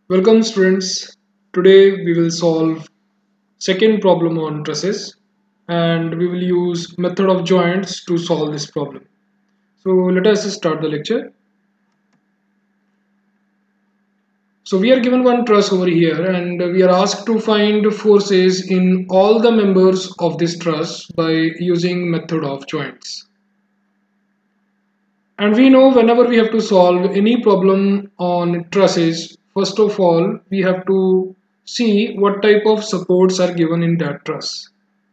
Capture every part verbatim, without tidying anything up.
Welcome students. Today we will solve second problem on trusses and we will use method of joints to solve this problem. So let us start the lecture. So we are given one truss over here and we are asked to find forces in all the members of this truss by using method of joints. And we know whenever we have to solve any problem on trusses, first of all, we have to see what type of supports are given in that truss.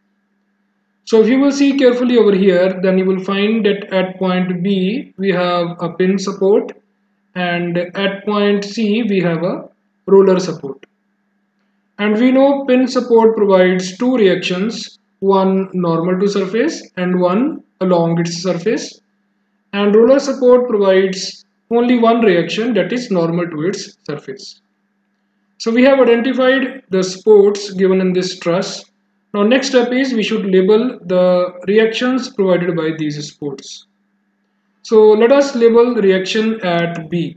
So if you will see carefully over here, then you will find that at point B, we have a pin support and at point C, we have a roller support. And we know pin support provides two reactions, one normal to surface and one along its surface. And roller support provides only one reaction, that is normal to its surface. So we have identified the supports given in this truss. Now next step is we should label the reactions provided by these supports. So let us label the reaction at B.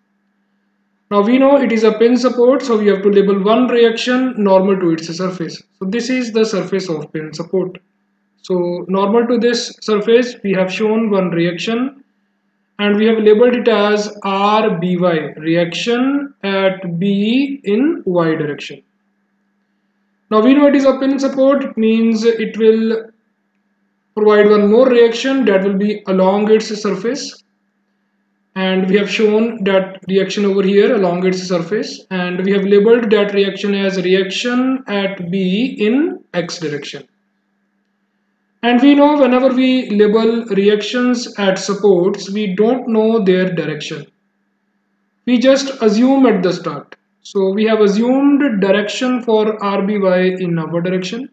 Now we know it is a pin support, so we have to label one reaction normal to its surface. So this is the surface of pin support. So normal to this surface, we have shown one reaction and we have labeled it as R B Y, reaction at B in Y direction. Now we know it is a pin support, it means it will provide one more reaction that will be along its surface. And we have shown that reaction over here along its surface and we have labeled that reaction as reaction at B in X direction. And we know whenever we label reactions at supports, we don't know their direction. We just assume at the start. So we have assumed direction for R B Y in our direction.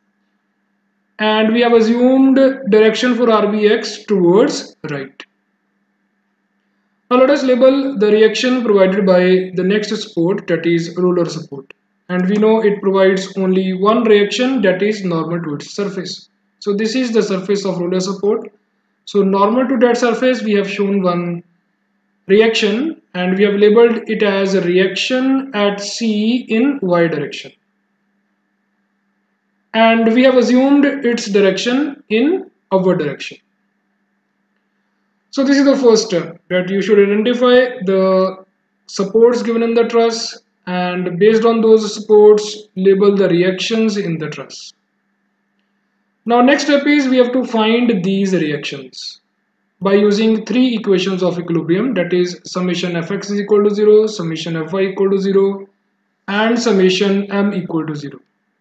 And we have assumed direction for R B X towards right. Now let us label the reaction provided by the next support, that is roller support. And we know it provides only one reaction, that is normal to its surface. So this is the surface of roller support. So normal to that surface, we have shown one reaction and we have labeled it as a reaction at C in Y direction. And we have assumed its direction in upward direction. So this is the first step, that you should identify the supports given in the truss and based on those supports, label the reactions in the truss. Now next step is we have to find these reactions by using three equations of equilibrium, that is summation fx is equal to zero, summation fy equal to zero and summation m equal to zero.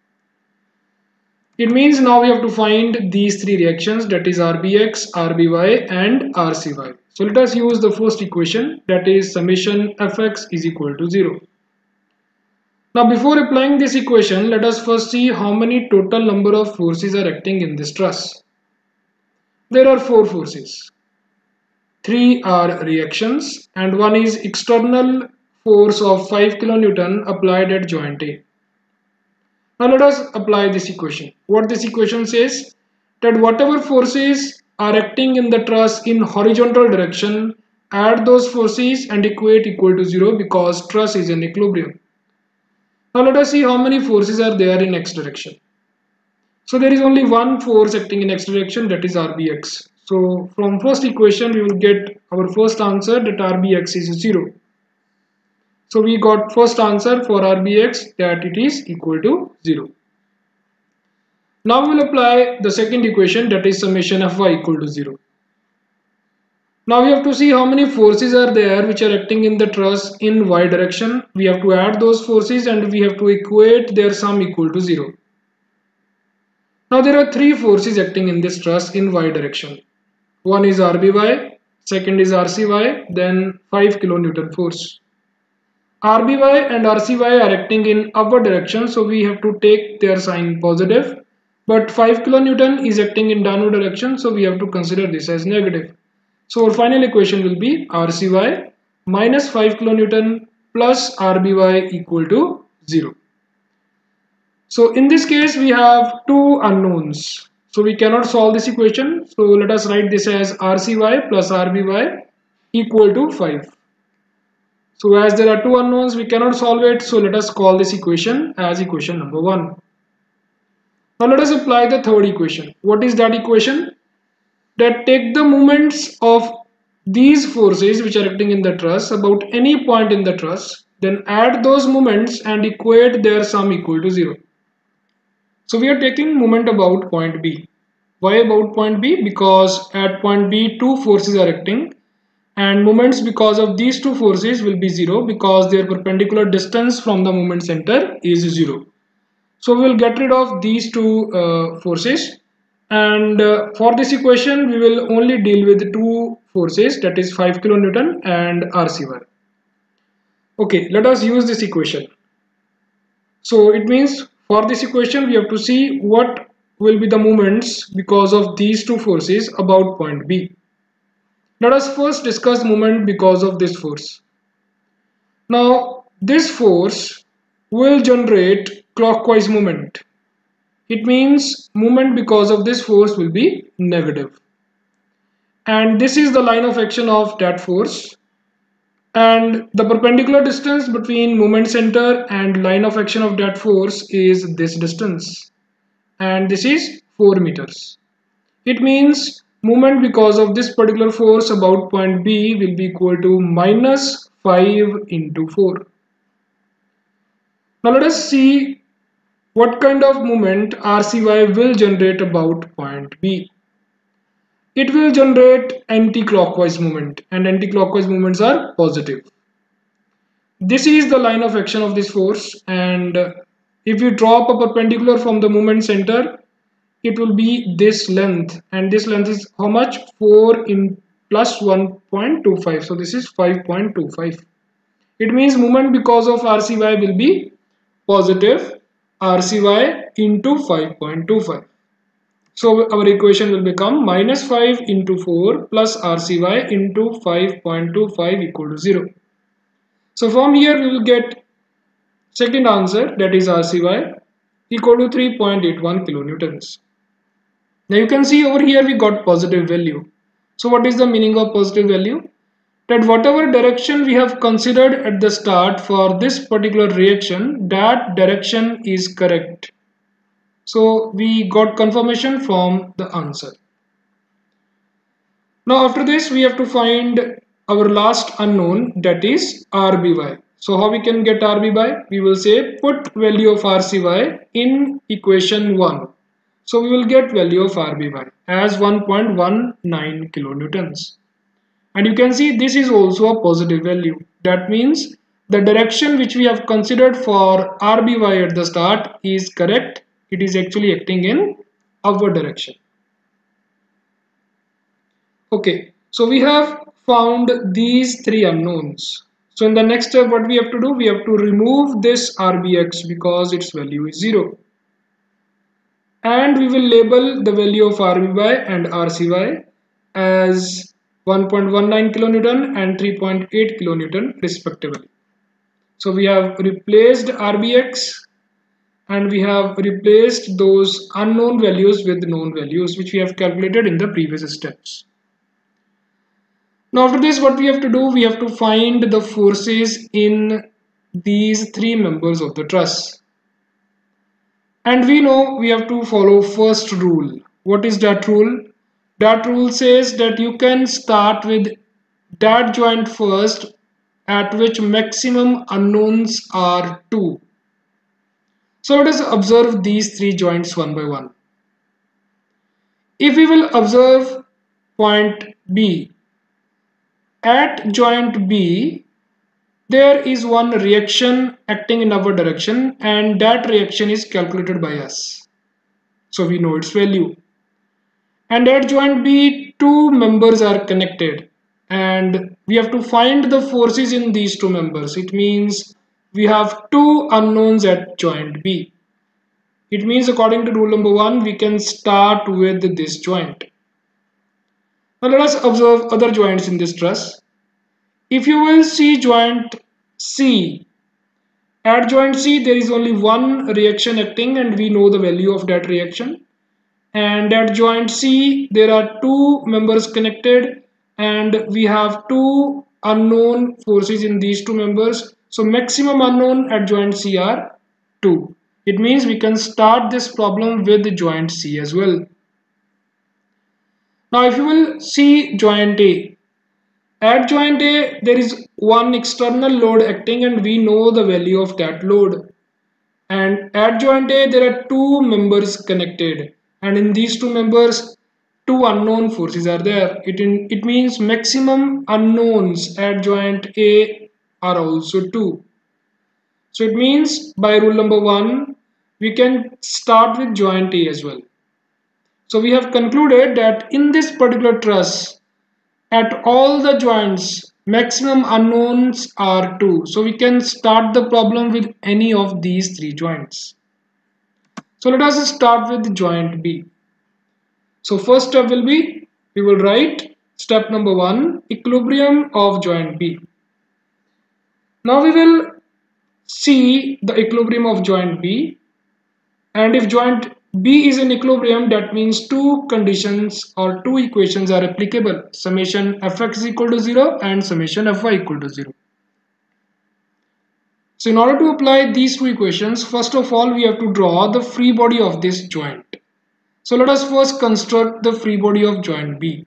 It means now we have to find these three reactions, that is R B X, R B Y and R C Y. So let us use the first equation, that is summation fx is equal to zero. Now before applying this equation, let us first see how many total number of forces are acting in this truss. There are four forces. Three are reactions and one is external force of five kilonewton applied at joint A. Now let us apply this equation. What this equation says, that whatever forces are acting in the truss in horizontal direction, add those forces and equate equal to zero because truss is in equilibrium. Now let us see how many forces are there in X direction. So there is only one force acting in X direction, that is R B X. So from first equation we will get our first answer, that R B X is zero. So we got first answer for R B X, that it is equal to zero. Now we will apply the second equation, that is summation Fy equal to zero. Now we have to see how many forces are there which are acting in the truss in Y direction. We have to add those forces and we have to equate their sum equal to zero. Now there are three forces acting in this truss in Y direction. One is R B Y, second is R C Y, then five kilonewton force. R B Y and R C Y are acting in upward direction, so we have to take their sign positive. But five kilonewton is acting in downward direction, so we have to consider this as negative. So our final equation will be R C Y minus five kilonewton plus R B Y equal to zero. So in this case we have two unknowns. So we cannot solve this equation. So let us write this as R C Y plus R B Y equal to five. So as there are two unknowns, we cannot solve it. So let us call this equation as equation number one. Now let us apply the third equation. What is that equation? That take the moments of these forces which are acting in the truss about any point in the truss, then add those moments and equate their sum equal to zero. So we are taking moment about point B. Why about point B? Because at point B two forces are acting, and moments because of these two forces will be zero because their perpendicular distance from the moment center is zero. So we will get rid of these two uh, forces, and uh, for this equation we will only deal with two forces, that is five kilonewton and R C Y. Okay, let us use this equation. So it means for this equation we have to see what will be the moments because of these two forces about point B. Let us first discuss moment because of this force. Now this force will generate clockwise moment. It means moment because of this force will be negative. And this is the line of action of that force. And the perpendicular distance between moment center and line of action of that force is this distance. And this is four meters. It means moment because of this particular force about point B will be equal to minus five into four. Now let us see what kind of moment R C Y will generate about point B. It will generate anti-clockwise moment, and anti-clockwise moments are positive. This is the line of action of this force, and if you drop a perpendicular from the moment center, it will be this length, and this length is how much? four in plus one point two five, so this is five point two five. It means moment because of R C Y will be positive R C Y into five point two five. So our equation will become minus five into four plus R C Y into five point two five equal to zero. So from here we will get second answer, that is R C Y equal to three point eight one kilonewtons. Now you can see over here we got positive value. So what is the meaning of positive value? That whatever direction we have considered at the start for this particular reaction, that direction is correct. So we got confirmation from the answer. Now after this we have to find our last unknown, that is R B Y. So how we can get R B Y? We will say put value of R C Y in equation one. So we will get value of R B Y as one point one nine kilonewtons. And you can see this is also a positive value. That means the direction which we have considered for R B Y at the start is correct. It is actually acting in upward direction. Okay, so we have found these three unknowns. So in the next step what we have to do, we have to remove this R B X because its value is zero. And we will label the value of R B Y and R C Y as one point one nine kilonewton and three point eight kilonewton respectively. So we have replaced R B X and we have replaced those unknown values with known values which we have calculated in the previous steps. Now after this what we have to do, we have to find the forces in these three members of the truss. And we know we have to follow first rule. What is that rule? That rule says that you can start with that joint first at which maximum unknowns are two. So let us observe these three joints one by one. If we will observe point B, at joint B, there is one reaction acting in our direction and that reaction is calculated by us. So we know its value. And at joint B, two members are connected and we have to find the forces in these two members. It means we have two unknowns at joint B. It means according to rule number one, we can start with this joint. Now let us observe other joints in this truss. If you will see joint C, at joint C there is only one reaction acting and we know the value of that reaction. And at joint C there are two members connected and we have two unknown forces in these two members. So maximum unknown at joint C are two. It means we can start this problem with joint C as well. Now if you will see joint A, at joint A there is one external load acting and we know the value of that load. And at joint A there are two members connected, and in these two members two unknown forces are there. It, in, it means maximum unknowns at joint A are also two. So it means by rule number one we can start with joint A as well. So we have concluded that in this particular truss at all the joints maximum unknowns are two. So we can start the problem with any of these three joints. So let us start with joint B. So first step will be, we will write step number one, equilibrium of joint B. Now we will see the equilibrium of joint B, and if joint B is in equilibrium, that means two conditions or two equations are applicable. Summation fx is equal to zero and summation fy equal to zero. So in order to apply these two equations, first of all we have to draw the free body of this joint. So let us first construct the free body of joint B.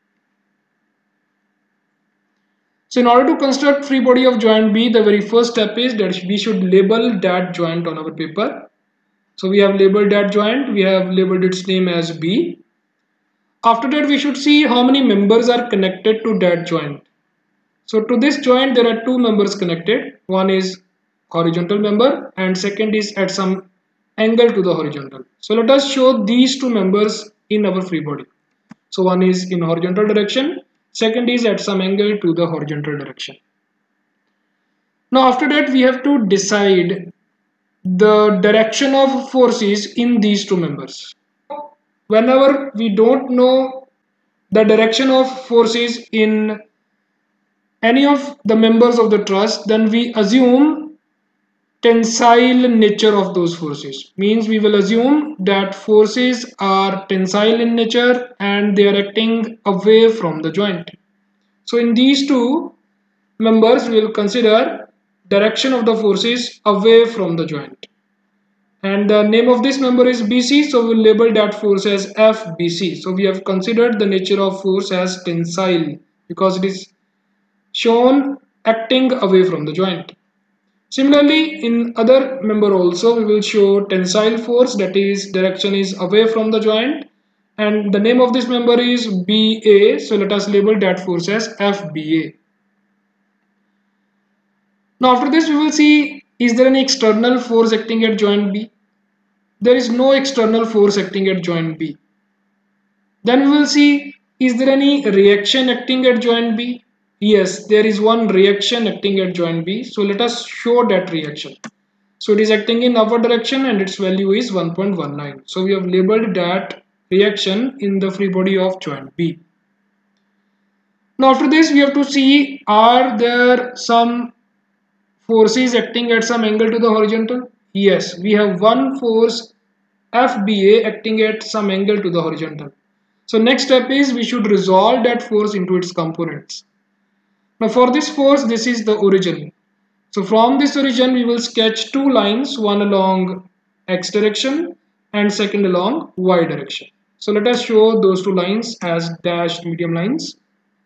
So in order to construct free body of joint B, the very first step is that we should label that joint on our paper. So we have labeled that joint, we have labeled its name as B. After that we should see how many members are connected to that joint. So to this joint there are two members connected. One is horizontal member and second is at some angle to the horizontal. So let us show these two members in our free body. So one is in horizontal direction, second is at some angle to the horizontal direction. Now after that we have to decide the direction of forces in these two members. Whenever we don't know the direction of forces in any of the members of the truss, then we assume tensile nature of those forces. Means we will assume that forces are tensile in nature and they are acting away from the joint. So in these two members we will consider direction of the forces away from the joint. And the name of this member is B C, so we will label that force as F B C. So we have considered the nature of force as tensile because it is shown acting away from the joint. Similarly, in other member also we will show tensile force, that is direction is away from the joint, and the name of this member is B A, so let us label that force as F B A. Now after this we will see, is there any external force acting at joint B? There is no external force acting at joint B. Then we will see, is there any reaction acting at joint B? Yes, there is one reaction acting at joint B. So let us show that reaction. So it is acting in upward direction and its value is one point one nine. So we have labeled that reaction in the free body of joint B. Now after this we have to see, are there some forces acting at some angle to the horizontal? Yes, we have one force F B A acting at some angle to the horizontal. So next step is we should resolve that force into its components. Now for this force, this is the origin. So from this origin we will sketch two lines, one along x direction and second along y direction. So let us show those two lines as dashed medium lines.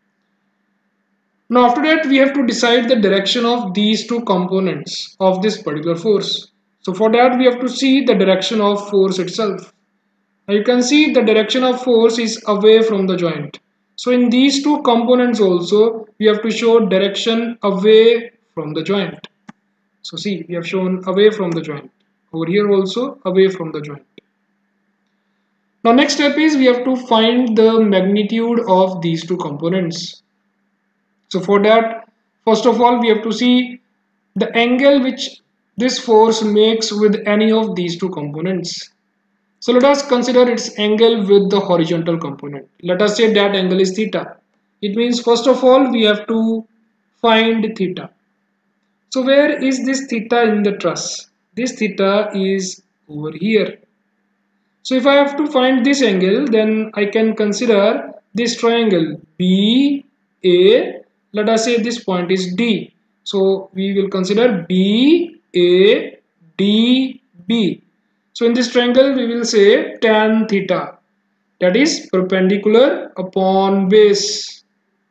Now after that we have to decide the direction of these two components of this particular force. So for that we have to see the direction of force itself. Now you can see the direction of force is away from the joint. So in these two components also we have to show direction away from the joint. So see, we have shown away from the joint. Over here also away from the joint. Now next step is we have to find the magnitude of these two components. So for that, first of all we have to see the angle which this force makes with any of these two components. So let us consider its angle with the horizontal component. Let us say that angle is theta. It means first of all we have to find theta. So where is this theta in the truss? This theta is over here. So if I have to find this angle, then I can consider this triangle B A Let us say this point is D. So we will consider B, A, D, B. So in this triangle we will say tan theta, that is perpendicular upon base.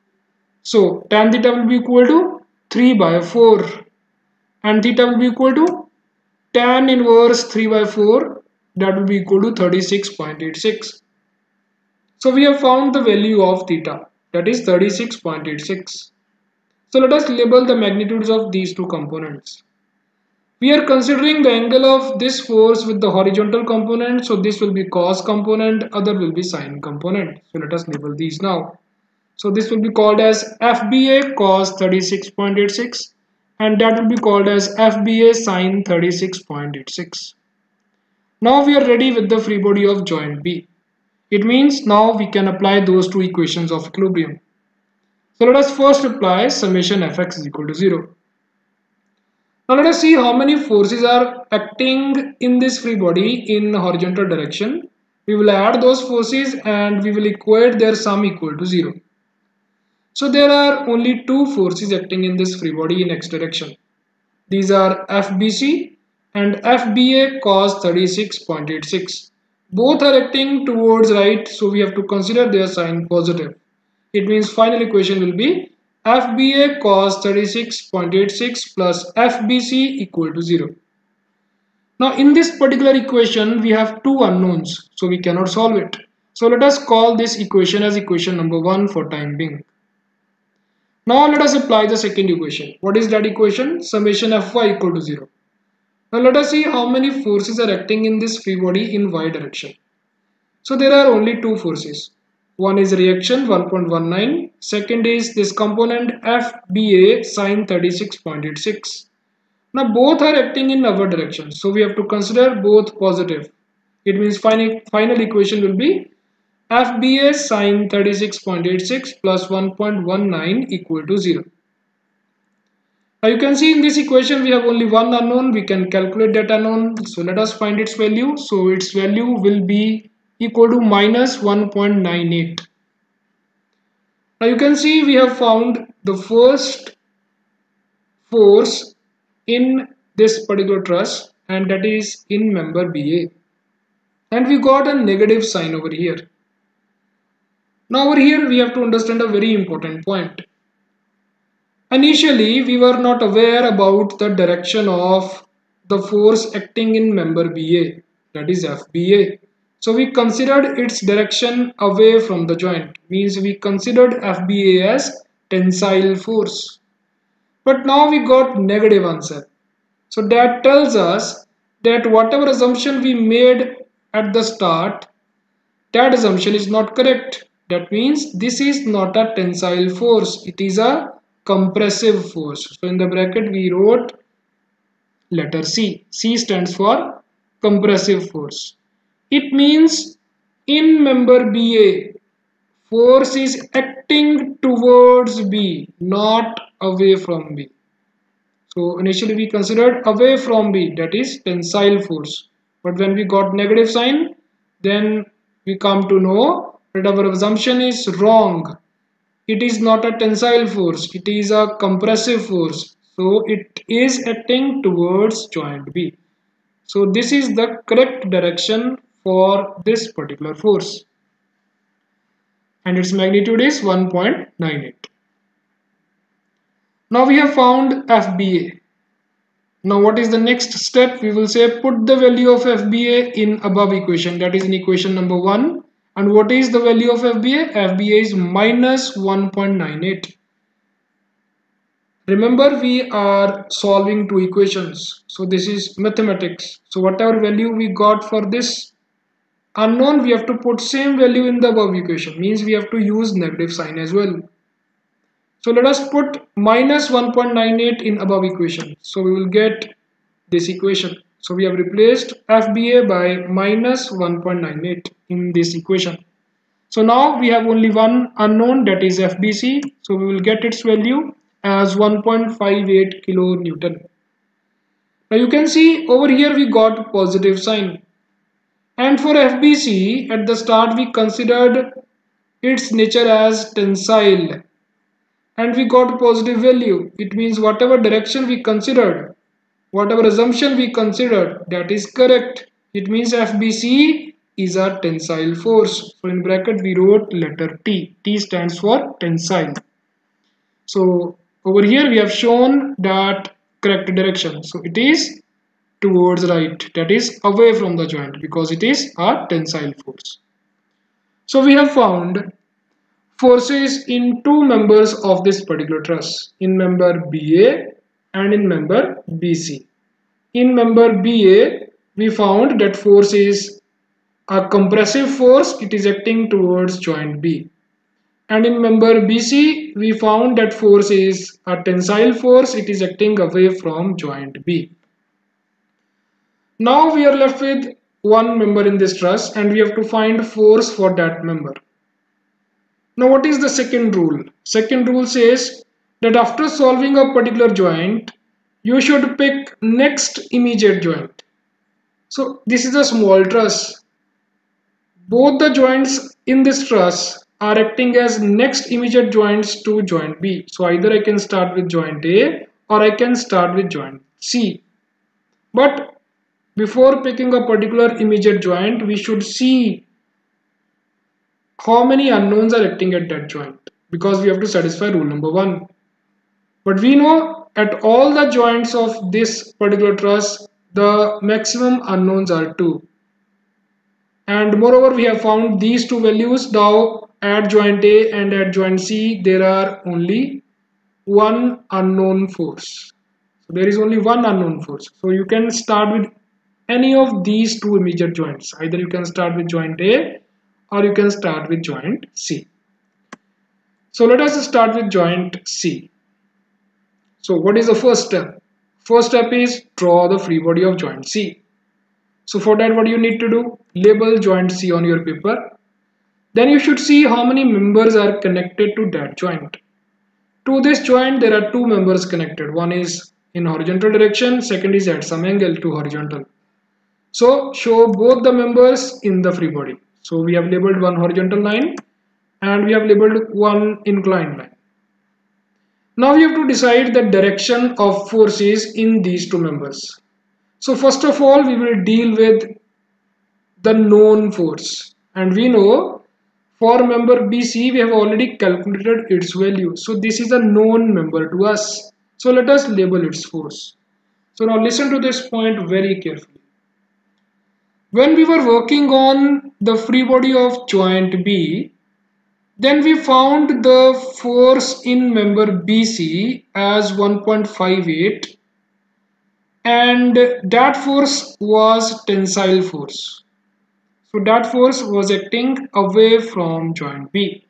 So tan theta will be equal to three by four and theta will be equal to tan inverse three by four, that will be equal to thirty-six point eight six. So we have found the value of theta, that is thirty-six point eight six. So let us label the magnitudes of these two components. We are considering the angle of this force with the horizontal component, so this will be cos component, other will be sin component. So let us label these now. So this will be called as F B A cos thirty-six point eight six and that will be called as F B A sin thirty-six point eight six. Now we are ready with the free body of joint B. It means now we can apply those two equations of equilibrium. So let us first apply summation Fx is equal to zero. Now let us see how many forces are acting in this free body in horizontal direction. We will add those forces and we will equate their sum equal to zero. So there are only two forces acting in this free body in x direction. These are F B C and F B A cos thirty-six point eight six. Both are acting towards right, so we have to consider their sign positive. It means final equation will be F B A cos thirty-six point eight six plus F B C equal to zero. Now in this particular equation we have two unknowns, so we cannot solve it. So let us call this equation as equation number one for time being. Now let us apply the second equation. What is that equation? Summation Fy equal to zero. Now let us see how many forces are acting in this free body in y direction. So there are only two forces. One is reaction one point one nine. Second is this component F B A sin thirty-six point eight six. Now both are acting in our direction. So we have to consider both positive. It means final, final equation will be F B A sin thirty-six point eight six plus one point one nine equal to zero. Now you can see in this equation we have only one unknown. We can calculate that unknown. So let us find its value. So its value will be equal to minus one point nine eight. Now you can see we have found the first force in this particular truss and that is in member B A. And we got a negative sign over here. Now over here we have to understand a very important point. Initially we were not aware about the direction of the force acting in member B A, that is F B A. So we considered its direction away from the joint, means we considered F B A as tensile force. But now we got negative answer. So that tells us that whatever assumption we made at the start, that assumption is not correct. That means this is not a tensile force, it is a compressive force. So in the bracket we wrote letter C. C stands for compressive force. It means in member B A, force is acting towards B, not away from B. So initially we considered away from B, that is tensile force. But when we got negative sign, then we come to know that our assumption is wrong. It is not a tensile force, it is a compressive force. So it is acting towards joint B. So this is the correct direction for this particular force. And its magnitude is one point nine eight. Now we have found F B A. Now what is the next step? We will say put the value of F B A in above equation, that is in equation number one. And what is the value of F B A? F B A is minus one point nine eight. Remember we are solving two equations. So this is mathematics. So whatever value we got for this unknown, we have to put same value in the above equation. Means we have to use negative sign as well. So let us put minus one point nine eight in above equation. So we will get this equation. So we have replaced F B A by minus one point nine eight in this equation. So now we have only one unknown, that is F B C. So we will get its value as one point five eight kilonewton. Now you can see over here we got positive sign. And for F B C, at the start we considered its nature as tensile. and we got positive value. It means whatever direction we considered, whatever assumption we considered, that is correct. It means F B C is a tensile force. So in bracket we wrote letter T. T stands for tensile. So over here we have shown that correct direction. So it is towards right, that is away from the joint, because it is a tensile force. So we have found forces in two members of this particular truss, in member B A and in member B C. In member B A, we found that force is a compressive force, it is acting towards joint B. And in member B C, we found that force is a tensile force, it is acting away from joint B. Now we are left with one member in this truss and we have to find force for that member. Now what is the second rule? Second rule says that after solving a particular joint, you should pick next immediate joint. So this is a small truss. Both the joints in this truss are acting as next immediate joints to joint B. So either I can start with joint A or I can start with joint C. But before picking a particular immediate joint, we should see how many unknowns are acting at that joint, because we have to satisfy rule number one. But we know at all the joints of this particular truss, the maximum unknowns are two. And moreover, we have found these two values. Now at joint A and at joint C, there are only one unknown force. So there is only one unknown force. So you can start with any of these two immediate joints. Either you can start with joint A or you can start with joint C. So let us start with joint C. So what is the first step? First step is draw the free body of joint C. So for that, what you need to do? Label joint C on your paper. Then you should see how many members are connected to that joint. To this joint, there are two members connected. One is in horizontal direction, second is at some angle to horizontal. So show both the members in the free body. So we have labeled one horizontal line and we have labeled one inclined line. Now we have to decide the direction of forces in these two members. So first of all, we will deal with the known force, and we know for member B C we have already calculated its value. So this is a known member to us. So let us label its force. So now listen to this point very carefully. When we were working on the free body of joint B, then we found the force in member B C as one point five eight, and that force was tensile force. So that force was acting away from joint B.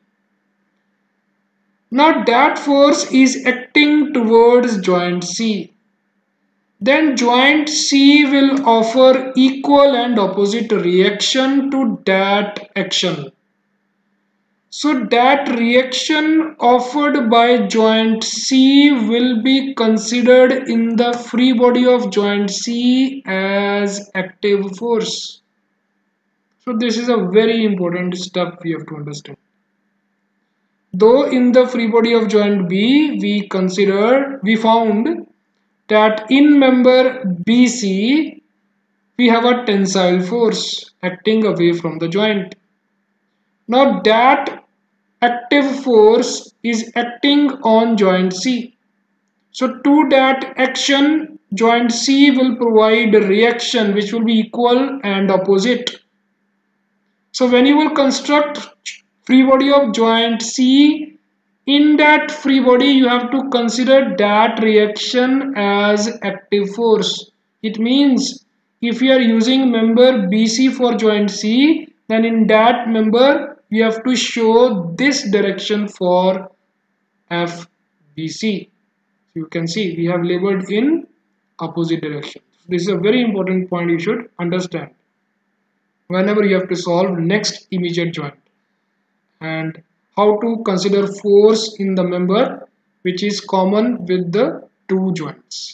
Now that force is acting towards joint C. Then joint C will offer equal and opposite reaction to that action. So that reaction offered by joint C will be considered in the free body of joint C as active force. So this is a very important step we have to understand. Though in the free body of joint B, we considered, we found that in member B C, we have a tensile force acting away from the joint. Now that active force is acting on joint C. So to that action, joint C will provide a reaction which will be equal and opposite. So when you will construct free body of joint C, in that free body you have to consider that reaction as active force. It means if you are using member B C for joint C, then in that member we have to show this direction for F B C. You can see we have labeled in opposite direction. This is a very important point you should understand whenever you have to solve next immediate joint, and how to consider force in the member which is common with the two joints.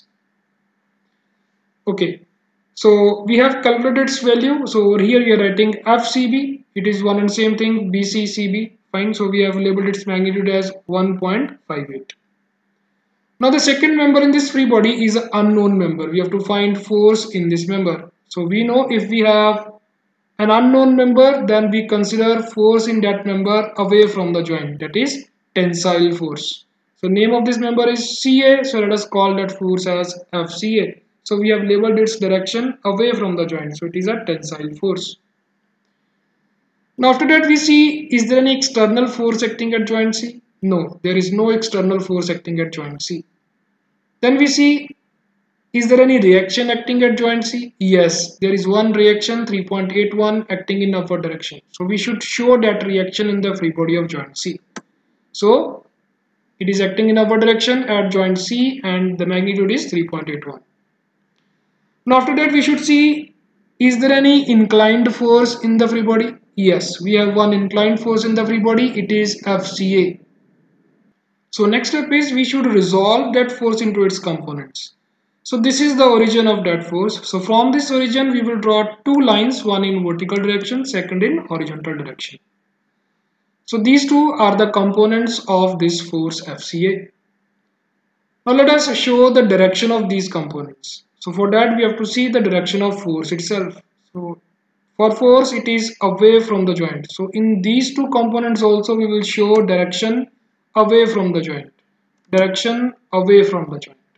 Okay, so we have calculated its value. So over here we are writing F C B, it is one and same thing, B C C B. Fine, so we have labeled its magnitude as one point five eight. Now the second member in this free body is an unknown member. We have to find force in this member. So we know if we have an unknown member, then we consider force in that member away from the joint, that is tensile force. So name of this member is C A, so let us call that force as F C A. So we have labeled its direction away from the joint, so it is a tensile force. Now after that we see, is there any external force acting at joint C? No, there is no external force acting at joint C. Then we see, is there any reaction acting at joint C? Yes, there is one reaction, three point eight one, acting in upward direction. So we should show that reaction in the free body of joint C. So it is acting in upward direction at joint C and the magnitude is three point eight one. Now after that we should see, is there any inclined force in the free body? Yes, we have one inclined force in the free body, it is F C A. So next step is we should resolve that force into its components. So this is the origin of that force. So from this origin we will draw two lines, one in vertical direction, second in horizontal direction. So these two are the components of this force F C A. Now let us show the direction of these components. So for that we have to see the direction of force itself. So for force it is away from the joint. So in these two components also we will show direction away from the joint. Direction away from the joint.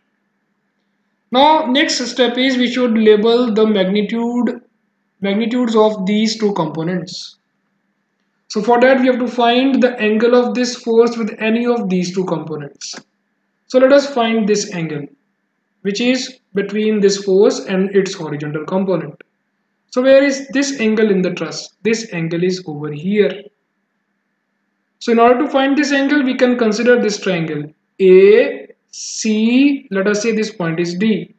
Now next step is we should label the magnitude magnitudes of these two components. So for that we have to find the angle of this force with any of these two components. So let us find this angle, which is between this force and its horizontal component. So where is this angle in the truss? This angle is over here. So in order to find this angle, we can consider this triangle A, C, let us say this point is D.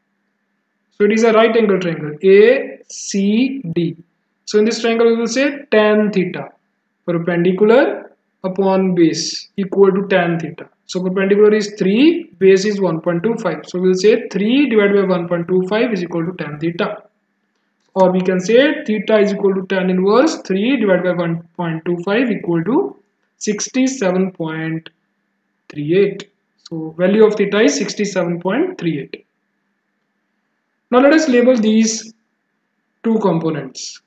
So it is a right angle triangle A, C, D. So in this triangle we will say tan theta, perpendicular upon base equal to tan theta. So perpendicular is three, base is one point two five. So we will say three divided by one point two five is equal to tan theta. Or we can say theta is equal to tan inverse three divided by one point two five equal to sixty-seven point three eight. So value of theta is sixty-seven point three eight. Now let us label these two components.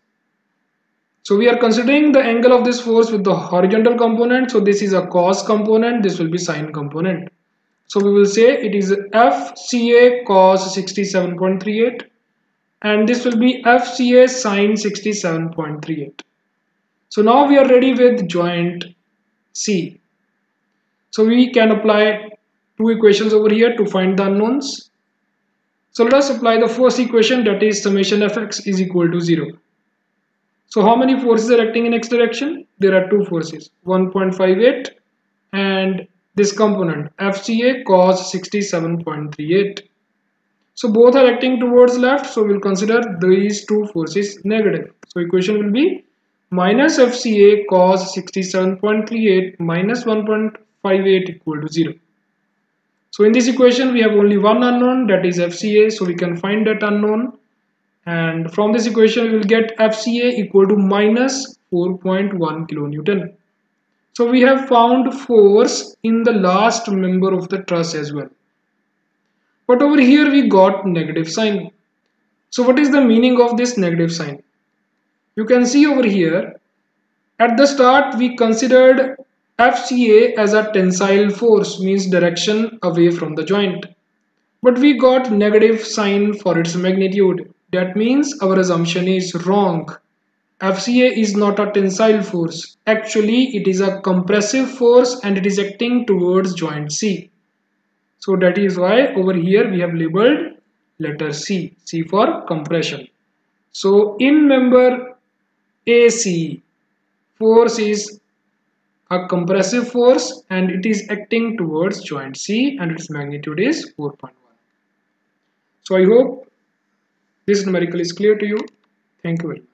So we are considering the angle of this force with the horizontal component. So this is a cos component, this will be sine component. So we will say it is F C A cos sixty-seven point three eight and this will be F C A sine sixty-seven point three eight. So now we are ready with joint C. So we can apply two equations over here to find the unknowns. So let us apply the first equation, that is summation fx is equal to zero. So how many forces are acting in x direction? There are two forces, one point five eight and this component F C A cos sixty-seven point three eight. So both are acting towards left, so we'll consider these two forces negative. So equation will be minus F C A cos sixty-seven point three eight minus one point five eight equal to zero. So in this equation we have only one unknown, that is F C A, so we can find that unknown, and from this equation we will get F C A equal to minus four point one kilonewton. So we have found force in the last member of the truss as well. But over here we got negative sign. So what is the meaning of this negative sign? You can see over here, at the start we considered F C A as a tensile force, means direction away from the joint. But we got negative sign for its magnitude. That means our assumption is wrong. F C A is not a tensile force. Actually it is a compressive force and it is acting towards joint C. So that is why over here we have labeled letter C, C for compression. So in member A C, force is a compressive force and it is acting towards joint C and its magnitude is four point one. So I hope this numerical is clear to you. Thank you very much.